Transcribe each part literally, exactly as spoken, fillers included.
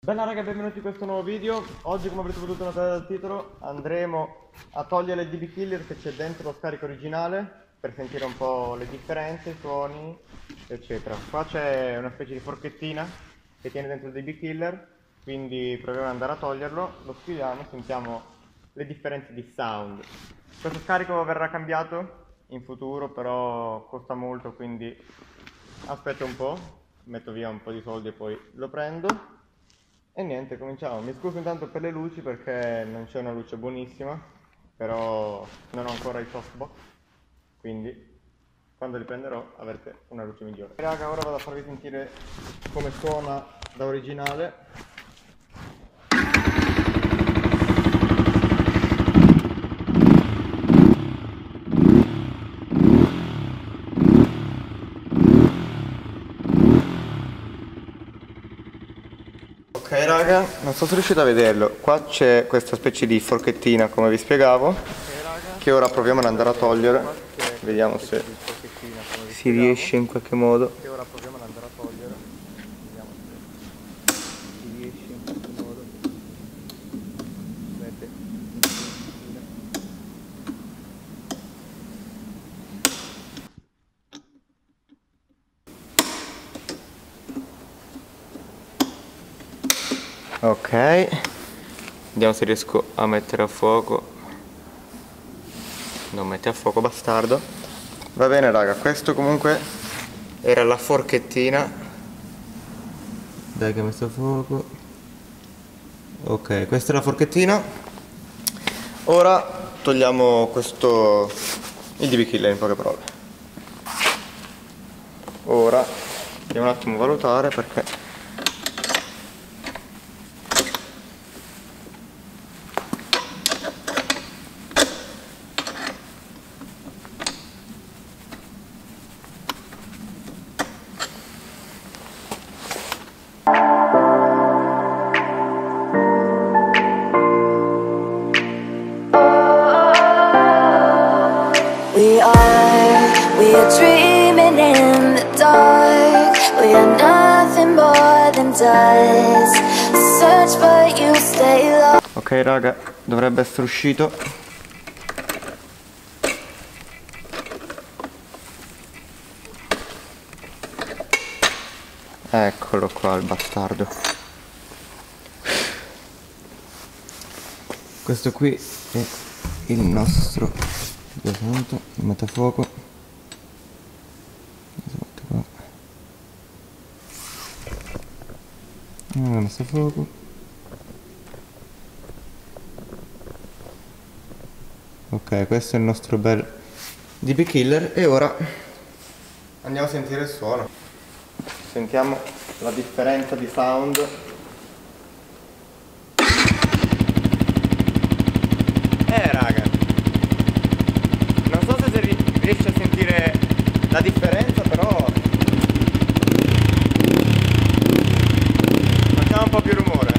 Bella raga, benvenuti in questo nuovo video. Oggi, come avrete potuto notare dal titolo, andremo a togliere il D B Killer che c'è dentro lo scarico originale per sentire un po' le differenze, i suoni, eccetera. Qua c'è una specie di forchettina che tiene dentro il D B Killer, quindi proviamo ad andare a toglierlo, lo schiudiamo, sentiamo le differenze di sound. Questo scarico verrà cambiato in futuro, però costa molto, quindi aspetto un po', metto via un po' di soldi e poi lo prendo. E niente, cominciamo. Mi scuso intanto per le luci perché non c'è una luce buonissima, però non ho ancora il softbox, quindi quando li prenderò avrete una luce migliore. Raga, ora vado a farvi sentire come suona da originale. Ok raga, non so se riuscite a vederlo, qua c'è questa specie di forchettina come vi spiegavo, che ora proviamo ad andare a togliere, vediamo se si riesce in qualche modo. Che ora proviamo ad andare a togliere, vediamo se si riesce in qualche modo. Vedete? Ok, vediamo se riesco a mettere a fuoco. Non mette a fuoco, bastardo. Va bene raga, questo comunque era la forchettina. Dai che ho messo a fuoco. Ok, questa è la forchettina. Ora togliamo questo, il D B Killer in poche parole. Ora andiamo un attimo a valutare perché We are, we are dreaming in the dark. We are nothing more than dust. Search but you stay lost. Ok raga, dovrebbe essere uscito. Eccolo qua il bastardo. Questo qui è il nostro. Esatto, lo metto a fuoco. Esatto qua. L'ho messo a fuoco. Ok, questo è il nostro bel D B Killer e ora andiamo a sentire il suono. Sentiamo la differenza di sound. Eh raga, non so se si riesce a sentire la differenza, però facciamo un po' più rumore.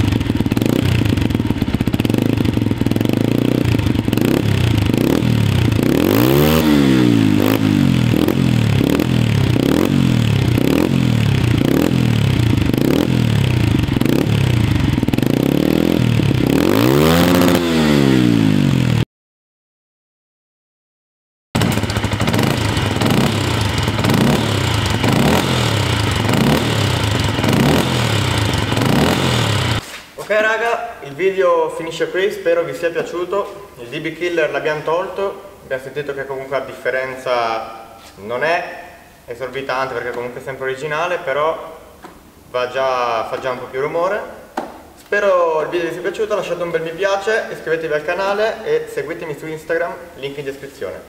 Ok raga, il video finisce qui, spero vi sia piaciuto. Il D B Killer l'abbiamo tolto, abbiamo sentito che comunque la differenza non è esorbitante perché comunque è sempre originale, però va già, fa già un po' più rumore. Spero il video vi sia piaciuto, lasciate un bel mi piace, iscrivetevi al canale e seguitemi su Instagram, link in descrizione.